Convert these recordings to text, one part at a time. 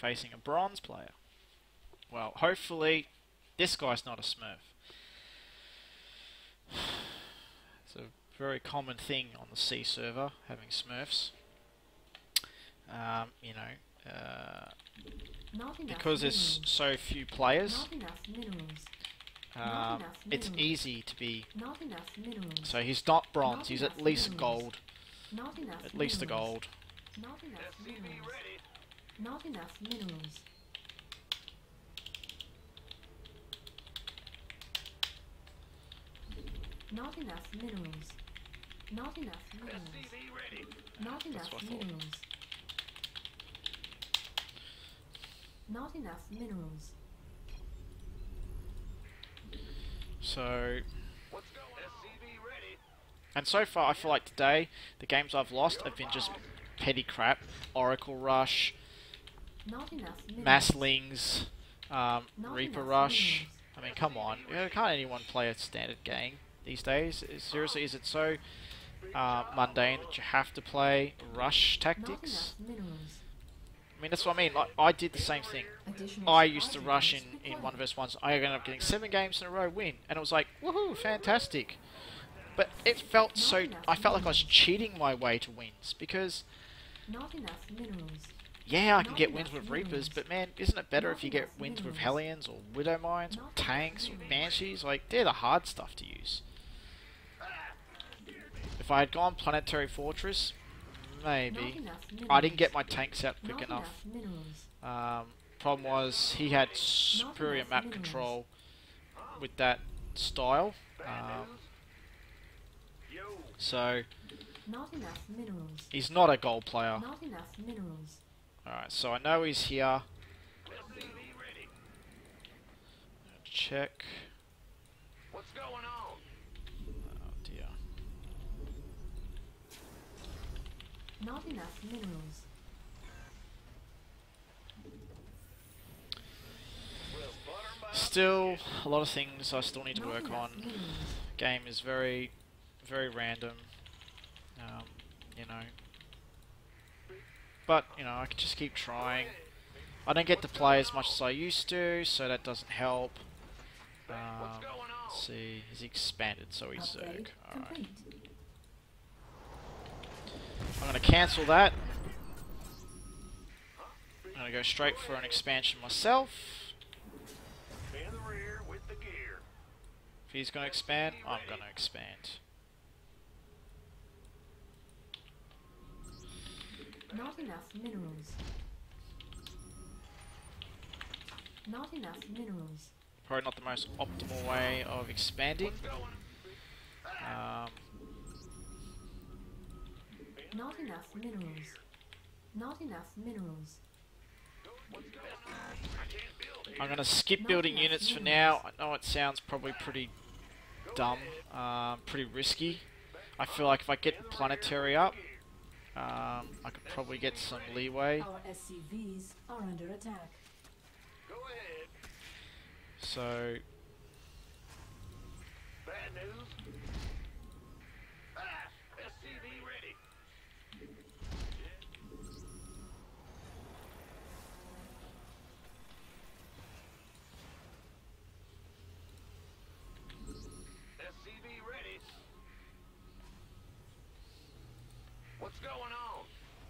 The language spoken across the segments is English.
facing a bronze player. Well, hopefully this guy's not a smurf. It's a very common thing on the C server, having smurfs. You know, because there's so few players, it's easy to be... So he's not bronze, he's at least gold. At least a gold. Not enough minerals. Not enough minerals. Not enough minerals. Not enough minerals. Not enough minerals. Not enough minerals. So, and so far I feel like today the games I've lost have been just petty crap. Oracle Rush, Masslings, Reaper Rush. I mean, come on, can't anyone play a standard game these days? Seriously, is it so mundane that you have to play rush tactics? I mean, that's what I mean. Like, I did the same thing. I used to rush in 1 vs 1. I ended up getting 7 games in a row win, and it was like, woohoo, fantastic. But it felt so... I felt like I was cheating my way to wins, because... Yeah, I can get wins with Reapers, but man, isn't it better if you get wins with Hellions, or Widow Mines, or Tanks, or Banshees? Like, they're the hard stuff to use. If I had gone Planetary Fortress... Maybe. I didn't get my tanks out quick enough. Problem was, he had superior map control with that style. So, he's not a gold player. Alright, so I know he's here. Check. What's going on? Oh dear. Not enough minerals. Still, a lot of things I still need to work on. Game is very, very random. You know. But, you know, I can just keep trying. I don't get to play as much as I used to, so that doesn't help. Let's see, he's expanded, so he's Zerg. Alright. I'm going to cancel that. I'm going to go straight for an expansion myself. If he's going to expand, I'm going to expand. Not enough minerals. Not enough minerals. Probably not the most optimal way of expanding. Not enough minerals. Not enough minerals. I'm going to skip building units for now. I know it sounds probably pretty dumb, pretty risky. I feel like if I get the planetary up, I could probably get some leeway. Our SCVs are under attack. Go ahead. So... Bad news. SCV ready. SCV ready. What's going on?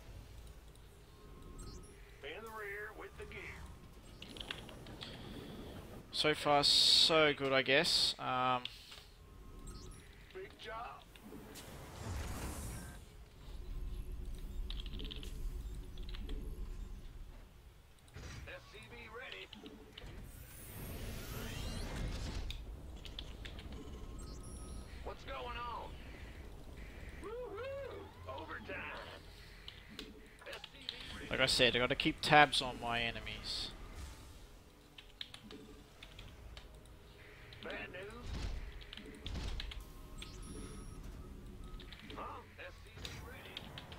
In the rear with the gear. So far, so good, I guess. Big job. SCV ready. What's going on? Woo-hoo! Overtime. SCV ready. Like I said, I got to keep tabs on my enemies. Bad news. SCV ready.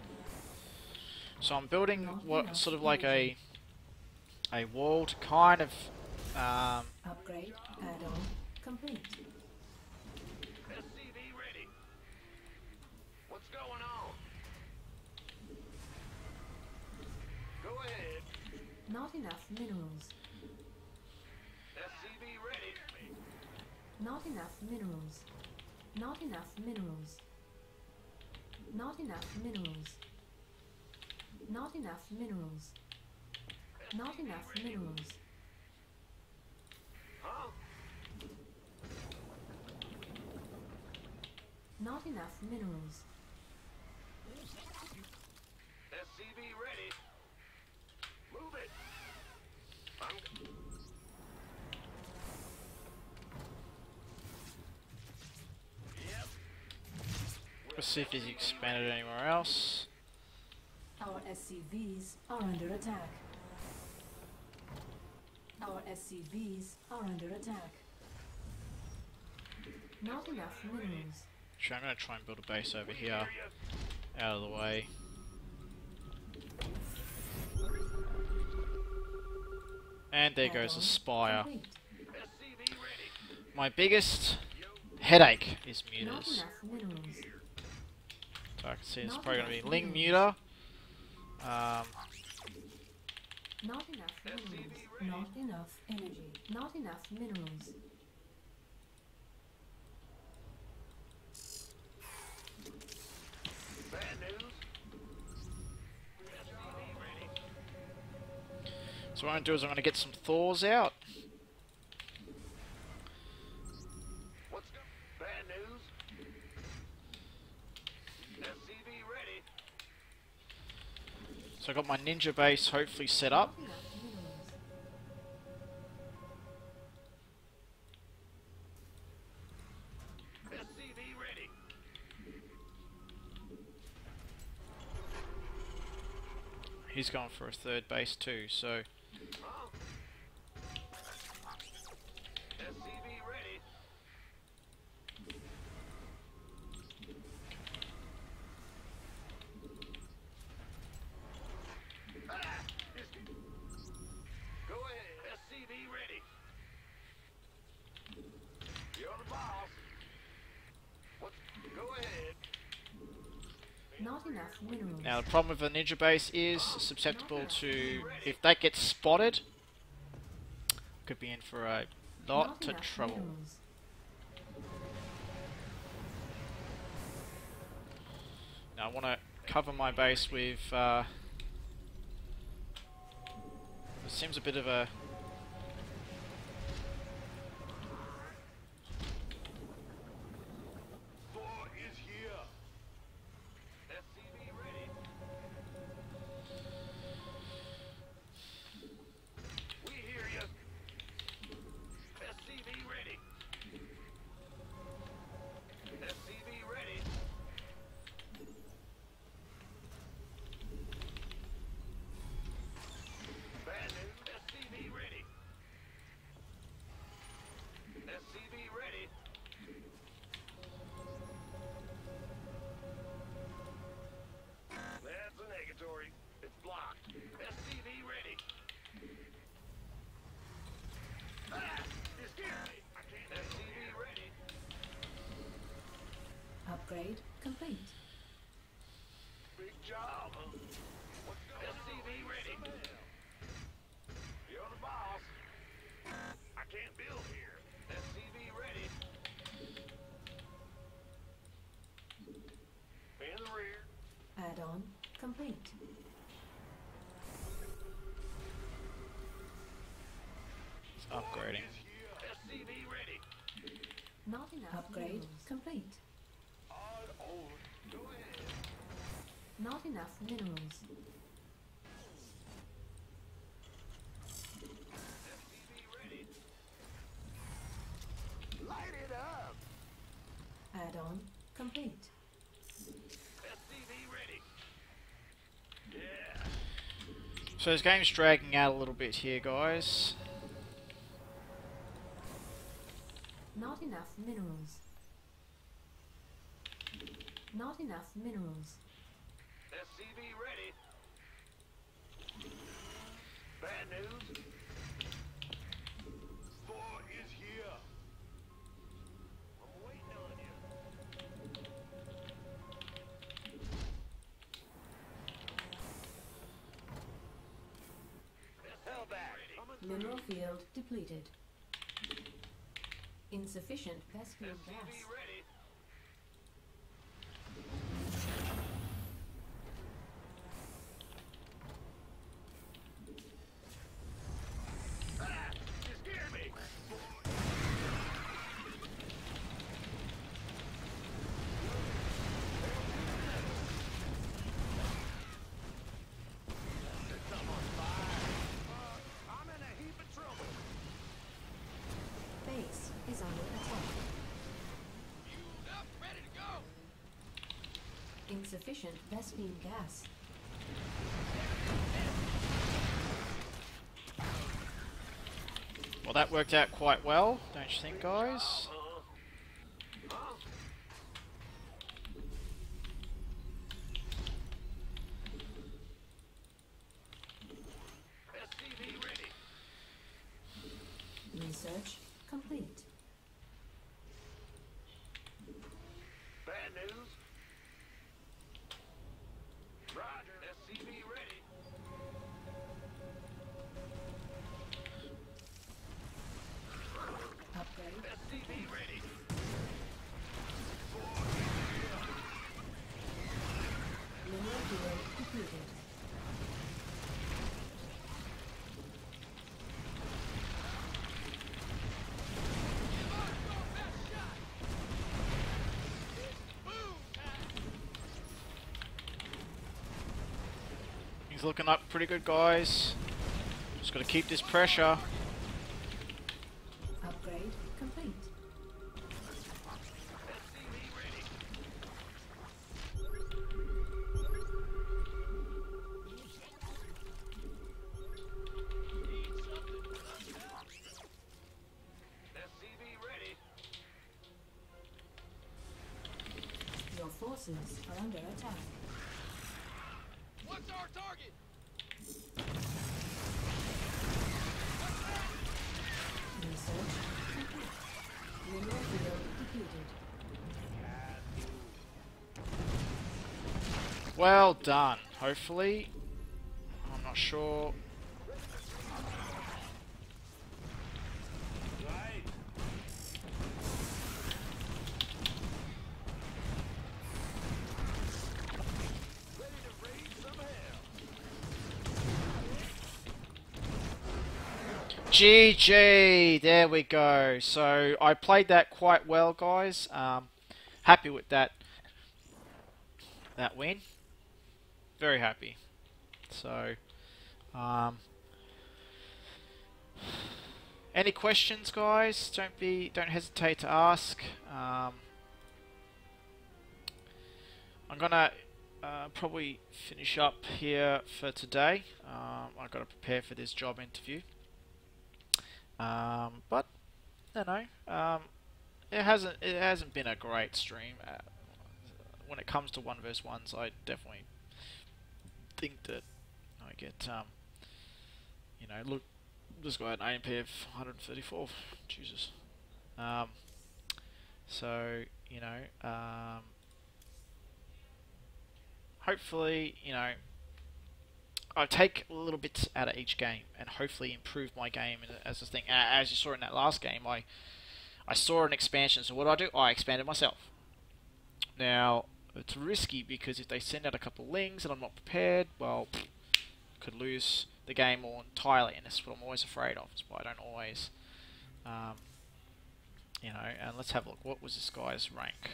So I'm building what sort of like a wall to kind of Upgrade add-on complete. SCV ready. What's going on? Go ahead. Not enough minerals. SCV ready. Not enough minerals. Not enough minerals. Not enough minerals. Not enough minerals. Not enough minerals. Huh? Not enough minerals. SCV ready. Move it. I'm Yep. Let's see if he's expanded anywhere else. Our SCVs are under attack. Our SCVs are under attack. Not enough minerals. Sure, I'm going to try and build a base over here, out of the way. And there goes a spire. Complete. SCV ready. My biggest headache is Not muters. enough minerals. So I can see it's probably going to be Ling muter. Not enough minerals. Not enough energy. Not enough minerals. Bad news. SCV ready. So what I'm going to do is I'm going to get some Thors out. What's bad news? SCV ready. So I got my ninja base hopefully set up. Not enough minerals. SCV ready. He's going for a third base too, so Huh? SCV ready. Ah! Go ahead. SCV ready. You're the boss. What's go ahead. Not enough minerals. now the problem with a ninja base is susceptible to, if that gets spotted, could be in for a lot Not of enough trouble. minerals. Now I want to cover my base with, it seems a bit of a, Thor is here. SCV ready. We hear you. SCV ready. SCV ready. Bad news. SCV ready. SCV ready. That's a negatory. It's blocked. SCV ready. Ah! You scared me. I can't. SCV ready. Upgrade complete. Big job. What's going SCV ready. You're the boss. I can't build here. SCV ready. In the rear. Add-on complete. it's upgrading. SCV ready. Not enough Upgrade minerals. complete. On over. Go ahead. Not enough minerals. SCV ready. Light it up. Add-on complete. SCV ready. Yeah. So this game's dragging out a little bit here, guys. Not enough minerals. Not enough minerals. SCV ready. Bad news. Thor is here. I'm waiting on you. Mineral field depleted. Insufficient Vespene gas. SCV ready. Ah! You scared me! It's on fire. I'm in a heap of trouble. Base is under attack. Fueled up, ready to go. Insufficient Vespene gas. Well, that worked out quite well, don't you think, guys? SCV ready. Research complete. Bad news. Roger. SCV ready. Upgrade. SCV ready. Mineral field depleted. He's looking up pretty good, guys. Just got to keep this pressure. Upgrade complete. SCV ready. SCV ready. Your forces are under attack. What's our target? Research complete. Mineral field depleted. Well done. Hopefully. I'm not sure. Right. Ready to raise some hell. GG! There we go. So I played that quite well, guys. Happy with that win. Very happy. So, any questions, guys? Don't hesitate to ask. I'm gonna probably finish up here for today. I've got to prepare for this job interview. But you know, it hasn't been a great stream. When it comes to 1 vs 1s, I definitely think that I get you know, look, this guy had an AMP of 134. Jesus. So you know, hopefully, you know, I take a little bit out of each game and hopefully improve my game as a thing. As you saw in that last game, I saw an expansion, so what do? I expanded myself. Now, it's risky because if they send out a couple of lings and I'm not prepared, well, could lose the game all entirely, and that's what I'm always afraid of. That's why I don't always, you know, and let's have a look. What was this guy's rank?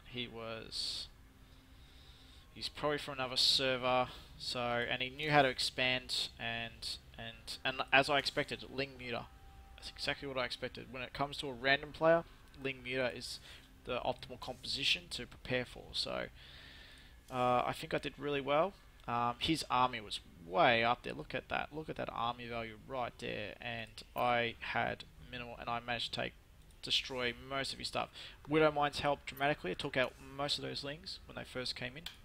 He's probably from another server, so, and he knew how to expand, and as I expected, Ling Muta. That's exactly what I expected. When it comes to a random player, Ling Muta is the optimal composition to prepare for. So, I think I did really well. His army was way up there. Look at that. Look at that army value right there. And I had minimal, and I managed to destroy most of his stuff. Widowmine's helped dramatically. It took out most of those lings when they first came in.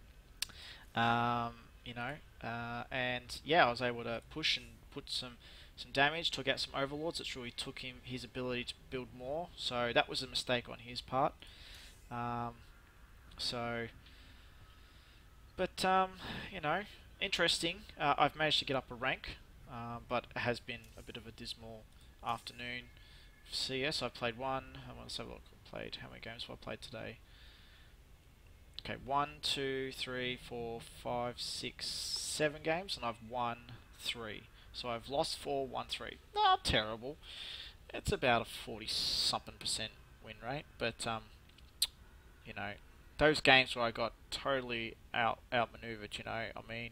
You know, and yeah, I was able to push and put some damage, took out some overlords. It really took him his ability to build more, so that was a mistake on his part. But you know, interesting. I've managed to get up a rank, but it has been a bit of a dismal afternoon. CS, I've played one. I want to have a look. Played how many games have I played today? Okay, 1, 2, 3, 4, 5, 6, 7 games, and I've won 3. So I've lost 4, won 3. Not terrible. It's about a 40-something% win rate, but you know, those games where I got totally outmaneuvered, you know, I mean,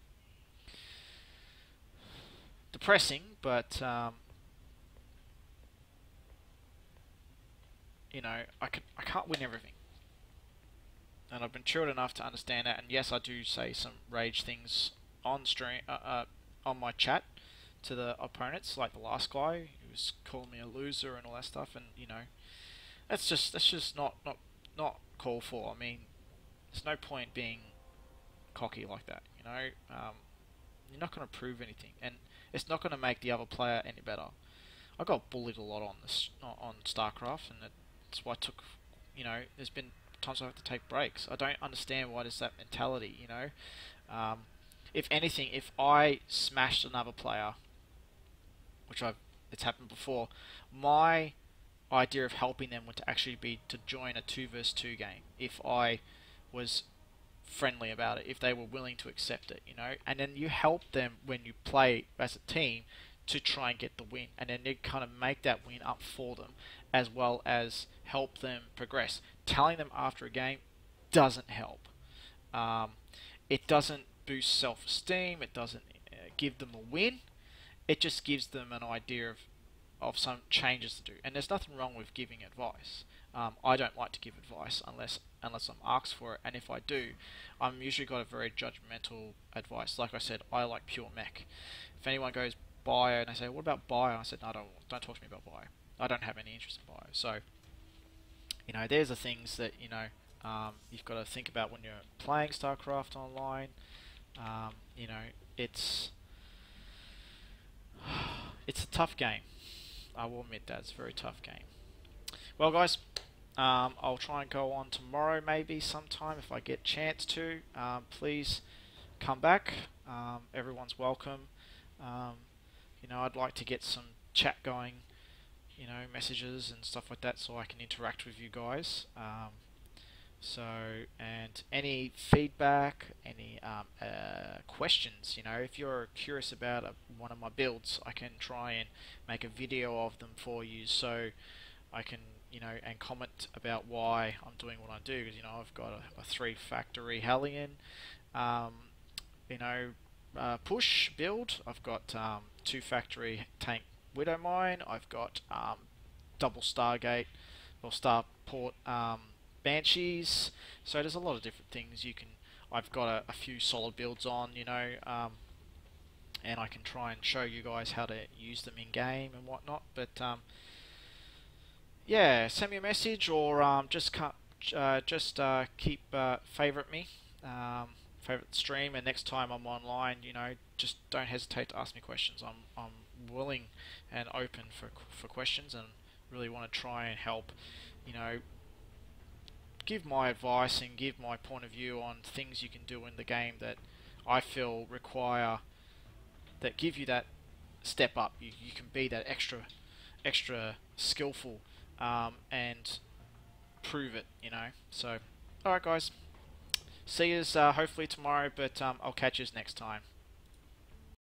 depressing, but you know, I can't win everything. And I've been chilled enough to understand that. And yes, I do say some rage things on stream, on my chat to the opponents, like the last guy who was calling me a loser and all that stuff. And you know, that's just not called for. I mean, there's no point being cocky like that. You know, you're not going to prove anything, and it's not going to make the other player any better. I got bullied a lot on this on Starcraft, and that's why I took. You know, there's been times I have to take breaks. I don't understand why there's that mentality, you know. If anything, if I smashed another player, which it's happened before, my idea of helping them would actually be to join a 2 versus 2 game. If I was friendly about it, if they were willing to accept it, you know, and then you help them when you play as a team to try and get the win, and then you kind of make that win up for them, as well as help them progress. Telling them after a game doesn't help. It doesn't boost self-esteem. It doesn't give them a win. It just gives them an idea of some changes to do. And there's nothing wrong with giving advice. I don't like to give advice unless I'm asked for it. And if I do, I'm usually got a very judgmental advice. Like I said, I like pure mech. If anyone goes bio and they say, "What about bio?" I said, "No, don't talk to me about bio. I don't have any interest in bio." So, you know, there's the things that, you know, you've got to think about when you're playing StarCraft online. You know, it's a tough game. I will admit that it's a very tough game. Well, guys, I'll try and go on tomorrow, maybe sometime if I get a chance to. Please come back. Everyone's welcome. You know, I'd like to get some chat going, you know, messages and stuff like that, so I can interact with you guys. And any feedback, any questions, you know, if you're curious about one of my builds, I can try and make a video of them for you, so I can, you know, and comment about why I'm doing what I do, because, you know, I've got a 3-factory Hellion, you know, push build. I've got 2-factory tank Widowmine. I've got double Stargate or Starport Banshees. So there's a lot of different things you can. I've got a few solid builds on, you know, and I can try and show you guys how to use them in game and whatnot. But yeah, send me a message or just keep favorite me. Favorite stream, and next time I'm online, you know, just don't hesitate to ask me questions. I'm willing and open for questions, and really want to try and help, you know, give my advice and give my point of view on things you can do in the game that I feel that give you that step up. You can be that extra skillful and prove it, you know. So, alright guys, see yous hopefully tomorrow, but I'll catch yous next time.